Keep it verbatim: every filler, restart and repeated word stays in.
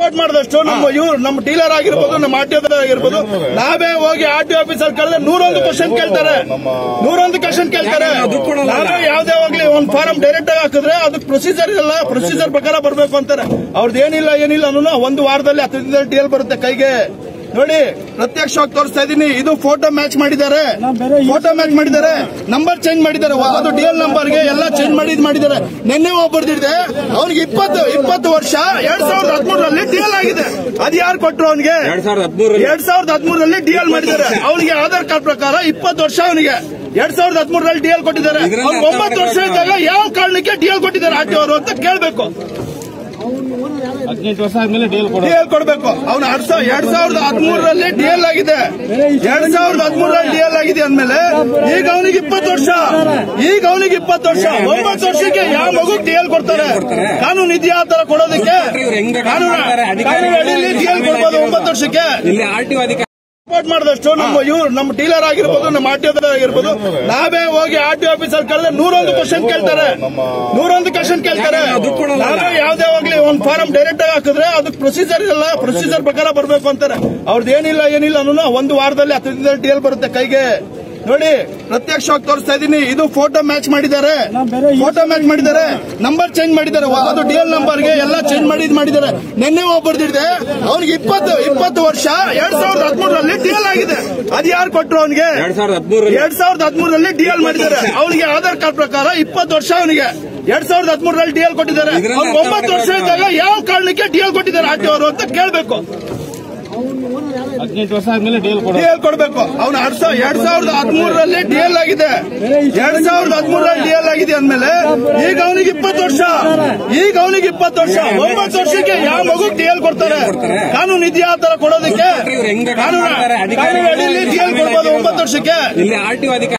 Report ಮಾಡಿದಷ್ಟು ನಮ್ಮ ಇವ್ರು ನಮ್ಮ ಡೀಲರ್ ಆಗಿರ್ಬೋದು, ನಮ್ಮ ಆರ್ಟಿಒ ಆಗಿರ್ಬೋದು, ನಾವೇ ಹೋಗಿ ಆರ್ಟಿಒ ಆಫೀಸರ್ ಕಳೆದ್ರೆ ನೂರೊಂದು ಕ್ವಶನ್ ಕೇಳ್ತಾರೆ, ನೂರೊಂದು ಕ್ವಶನ್ ಕೇಳ್ತಾರೆ. ನಾವೇ ಯಾವ್ದೇ ಹೋಗ್ಲಿ ಒಂದು ಫಾರಂ ಡೈರೆಕ್ಟ್ ಆಗಿ ಹಾಕಿದ್ರೆ ಅದಕ್ಕೆ ಪ್ರೊಸೀಜರ್ ಇಲ್ಲ, ಪ್ರೊಸೀಜರ್ ಪ್ರಕಾರ ಬರಬೇಕು ಅಂತಾರೆ. ಅವ್ರದ್ದು ಏನಿಲ್ಲ ಏನಿಲ್ಲ ಅನ್ನೋ ಒಂದು ವಾರದಲ್ಲಿ ಹತ್ತು ದಿನದಲ್ಲಿ ಡಿಎಲ್ ಬರುತ್ತೆ ಕೈಗೆ. ನೋಡಿ, ಪ್ರತ್ಯಕ್ಷವಾಗಿ ತೋರಿಸ್ತಾ ಇದೀನಿ. ಇದು ಫೋಟೋ ಮ್ಯಾಚ್ ಮಾಡಿದ್ದಾರೆ, ಫೋಟೋ ಮ್ಯಾಚ್ ಮಾಡಿದ್ದಾರೆ, ನಂಬರ್ ಚೇಂಜ್ ಮಾಡಿದ್ದಾರೆ, ಅದು ಡಿಎಲ್ ನಂಬರ್ಗೆ ಎಲ್ಲ ಚೇಂಜ್ ಮಾಡಿ ಮಾಡಿದ್ದಾರೆ. ನಿನ್ನೆ ಒಬ್ಬರ್ದಿದೆ, ಅವ್ನಿಗೆ ಇಪ್ಪತ್ತು ಇಪ್ಪತ್ತು ವರ್ಷ ಎರಡ್ ಸಾವಿರದ ಹದಿಮೂರರಲ್ಲಿ ಡಿಎಲ್ ಆಗಿದೆ. ಅದು ಯಾರು ಕೊಟ್ಟರು ಅವನಿಗೆ? ಎರಡ್ ಸಾವಿರದ ಹದಿಮೂರರಲ್ಲಿ ಡಿಎಲ್ ಮಾಡಿದ್ದಾರೆ. ಅವನಿಗೆ ಆಧಾರ್ ಕಾರ್ಡ್ ಪ್ರಕಾರ ಇಪ್ಪತ್ತು ವರ್ಷ ಅವನಿಗೆ ಎರಡ್ ಸಾವಿರದ ಹದಿಮೂರರಲ್ಲಿ ಡಿಎಲ್ ಕೊಟ್ಟಿದ್ದಾರೆ. ಅವ್ರಿಗೆ ಒಂಬತ್ತು ವರ್ಷ ಇದ್ದಾಗ ಯಾವ ಕಾರಣಕ್ಕೆ ಡಿಎಲ್ ಕೊಟ್ಟಿದ್ದಾರೆ ಆರ್ಟಿಒ ಅವರು ಅಂತ ಕೇಳಬೇಕು. ಹದಿನೆಂಟು ವರ್ಷ ಆದ್ಮೇಲೆ ಡಿಎಲ್ ಕೊಡಬೇಕು. ಅವನು ಎರಡ್ ಸಾವಿರದ ಹದಿಮೂರರಲ್ಲಿ ಡಿಎಲ್ ಆಗಿದೆ, ಎರಡ್ ಸಾವಿರದ ಹದಿಮೂರರಲ್ಲಿ ಡಿಎಲ್ ಆಗಿದೆ ಅಂದ್ಮೇಲೆ ಈಗ ಅವನಿಗೆ ಇಪ್ಪತ್ತು ವರ್ಷ, ಈಗ ಅವನಿಗೆ ಇಪ್ಪತ್ತು ವರ್ಷ ಒಂಬತ್ತು ವರ್ಷಕ್ಕೆ ಯಾವ ಮಗು ಡಿಎಲ್ ಕೊಡ್ತಾರೆ? ಕಾನೂನು ಇದೆಯಾ ಆ ತರ ಕೊಡೋದಕ್ಕೆ? ಕಾನೂನು ಅಡಿಯಲ್ಲಿ ಡಿಎಲ್ ಕೊಡ್ಬೋದು ಒಂಬತ್ತು ವರ್ಷಕ್ಕೆ. ರಿಪೋರ್ಟ್ ಮಾಡಿದಷ್ಟು ನಮ್ಮ ಇವ್ರು ನಮ್ಮ ಡೀಲರ್ ಆಗಿರ್ಬೋದು, ನಮ್ಮ ಆರ್ಟಿಒ ಆಗಿರ್ಬೋದು, ನಾವೇ ಹೋಗಿ ಆರ್ಟಿಒ ಆಫೀಸರ್ ಕಳೆದ್ರೆ ನೂರೊಂದು ಕ್ವಶನ್ ಕೇಳ್ತಾರೆ, ನೂರೊಂದು ಕ್ವಶನ್ ಕೇಳ್ತಾರೆ. ನಾವೇ ಯಾವ್ದೇ ಹೋಗ್ಲಿ ಒಂದು ಫಾರಂ ಡೈರೆಕ್ಟ್ ಆಗಿ ಹಾಕಿದ್ರೆ ಅದಕ್ಕೆ ಪ್ರೊಸೀಜರ್ ಇಲ್ಲ, ಪ್ರೊಸೀಜರ್ ಪ್ರಕಾರ ಬರಬೇಕು ಅಂತಾರೆ. ಅವ್ರದ್ದು ಏನಿಲ್ಲ ಏನಿಲ್ಲ ಅನ್ನೋ ಒಂದು ವಾರದಲ್ಲಿ ಹತ್ತು ದಿನದಲ್ಲಿ ಡಿಎಲ್ ಬರುತ್ತೆ ಕೈಗೆ. ನೋಡಿ, ಪ್ರತ್ಯಕ್ಷವಾಗಿ ತೋರಿಸ್ತಾ ಇದೀನಿ. ಇದು ಫೋಟೋ ಮ್ಯಾಚ್ ಮಾಡಿದ್ದಾರೆ, ಫೋಟೋ ಮ್ಯಾಚ್ ಮಾಡಿದ್ದಾರೆ, ನಂಬರ್ ಚೇಂಜ್ ಮಾಡಿದ್ದಾರೆ, ಅದು ಡಿಎಲ್ ನಂಬರ್ಗೆ ಎಲ್ಲ ಚೇಂಜ್ ಮಾಡಿ ಮಾಡಿದ್ದಾರೆ. ನಿನ್ನೆ ಒಬ್ಬರ್ದಿದೆ, ಅವ್ನಿಗೆ ಇಪ್ಪತ್ತು ಇಪ್ಪತ್ತು ವರ್ಷ ಎರಡ್ ಸಾವಿರದ ಹದಿಮೂರರಲ್ಲಿ ಡಿಎಲ್ ಆಗಿದೆ. ಅದು ಯಾರು ಕೊಟ್ಟರು ಅವನಿಗೆ? ಎರಡ್ ಸಾವಿರದ ಹದಿಮೂರರಲ್ಲಿ ಡಿಎಲ್ ಮಾಡಿದ್ದಾರೆ. ಅವನಿಗೆ ಆಧಾರ್ ಕಾರ್ಡ್ ಪ್ರಕಾರ ಇಪ್ಪತ್ತು ವರ್ಷ ಅವನಿಗೆ ಎರಡ್ ಸಾವಿರದ ಹದಿಮೂರರಲ್ಲಿ ಡಿಎಲ್ ಕೊಟ್ಟಿದ್ದಾರೆ. ಅವ್ರಿಗೆ ಒಂಬತ್ತು ವರ್ಷ ಇದ್ದಾಗ ಯಾವ ಕಾರಣಕ್ಕೆ ಡಿಎಲ್ ಕೊಟ್ಟಿದ್ದಾರೆ ಆರ್ಟಿಒ ಅವರು ಅಂತ ಕೇಳಬೇಕು. ಹದಿನೆಂಟು ವರ್ಷ ಆದ್ಮೇಲೆ ಡಿಎಲ್ ಕೊಡಬೇಕು. ಅವನು ಎರಡ್ ಸಾವಿರದ ಹದಿಮೂರರಲ್ಲಿ ಡಿಎಲ್ ಆಗಿದೆ, ಎರಡ್ ಸಾವಿರದ ಹದಿಮೂರರಲ್ಲಿ ಡಿಎಲ್ ಆಗಿದೆ ಅಂದ್ಮೇಲೆ ಈಗ ಅವನಿಗೆ ಇಪ್ಪತ್ತು ವರ್ಷ, ಈಗ ಅವನಿಗೆ ಇಪ್ಪತ್ತು ವರ್ಷ ಒಂಬತ್ತು ವರ್ಷಕ್ಕೆ ಯಾವ ಮಗು ಡಿಎಲ್ ಕೊಡ್ತಾರೆ? ಕಾನೂನು ಇದೆಯಾ ಆ ತರ ಕೊಡೋದಕ್ಕೆ? ಕಾನೂನು ಅಡಿಯಲ್ಲಿ ಡಿಎಲ್ ಕೊಡ್ಬೋದು ಒಂಬತ್ತು ವರ್ಷಕ್ಕೆ.